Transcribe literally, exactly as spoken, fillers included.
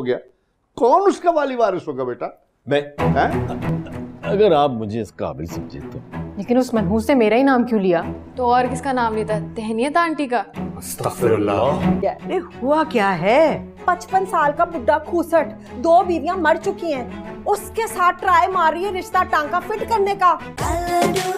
गया, कौन उसका वाली वारिस होगा बेटा? मैं हैं? अगर आप मुझे इस काबिल समझे तो। लेकिन उस मनहूस ने मेरा ही नाम क्यों लिया? तो और किसका नाम लेता? तहनीत आंटी का। अस्तगफिरुल्लाह। अरे हुआ क्या है? पचपन साल का बुढ़ा खूसट, दो बीवियां मर चुकी हैं, उसके साथ ट्राई मार रही है रिश्ता टांका फिट करने का।